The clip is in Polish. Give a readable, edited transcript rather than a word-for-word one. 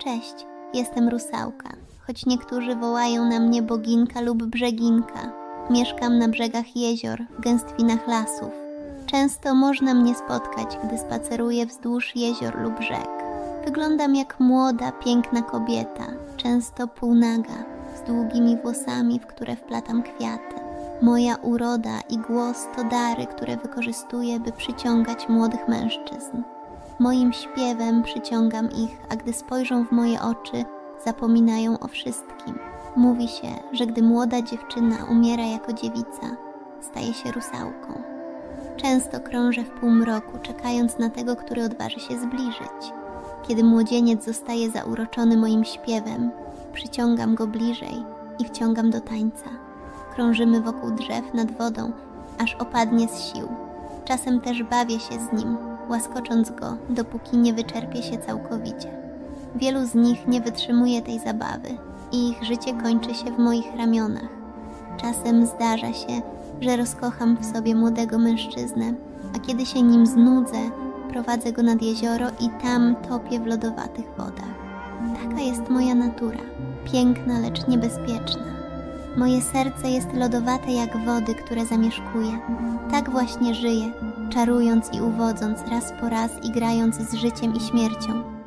Cześć, jestem Rusałka, choć niektórzy wołają na mnie boginka lub brzeginka. Mieszkam na brzegach jezior, w gęstwinach lasów. Często można mnie spotkać, gdy spaceruję wzdłuż jezior lub rzek. Wyglądam jak młoda, piękna kobieta, często półnaga, z długimi włosami, w które wplatam kwiaty. Moja uroda i głos to dary, które wykorzystuję, by przyciągać młodych mężczyzn. Moim śpiewem przyciągam ich, a gdy spojrzą w moje oczy, zapominają o wszystkim. Mówi się, że gdy młoda dziewczyna umiera jako dziewica, staje się rusałką. Często krążę w półmroku, czekając na tego, który odważy się zbliżyć. Kiedy młodzieniec zostaje zauroczony moim śpiewem, przyciągam go bliżej i wciągam do tańca. Krążymy wokół drzew nad wodą, aż opadnie z sił. Czasem też bawię się z nim, łaskocząc go, dopóki nie wyczerpie się całkowicie. Wielu z nich nie wytrzymuje tej zabawy i ich życie kończy się w moich ramionach. Czasem zdarza się, że rozkocham w sobie młodego mężczyznę, a kiedy się nim znudzę, prowadzę go nad jezioro i tam topię w lodowatych wodach. Taka jest moja natura, piękna, lecz niebezpieczna. Moje serce jest lodowate jak wody, które zamieszkuję. Tak właśnie żyję, czarując i uwodząc raz po raz i grając z życiem i śmiercią.